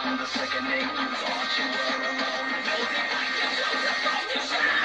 become the sickening. You thought you were alone. Guilty like yourself, you thought you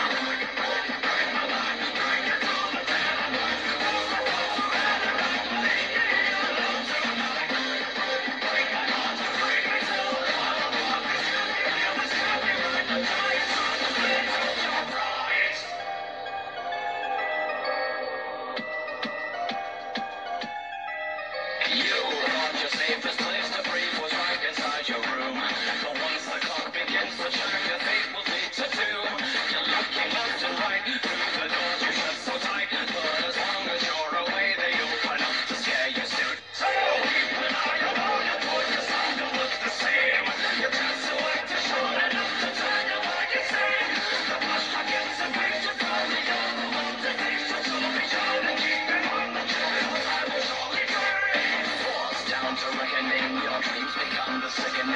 your safest place to breathe was right inside your room. But once the clock begins to chime, your fate will lead to doom. You're looking left and right through the doors you shut so tight. But as long as you're away, they open up to scare you soon. So when I go on, your voices sound to look the same. Your chest to act is short enough to turn you like insane. The bus truck gets a picture from the other one that takes to be shown and keep it on the trail. I will surely burn. Forced down to reckoning, your dreams become the sickening.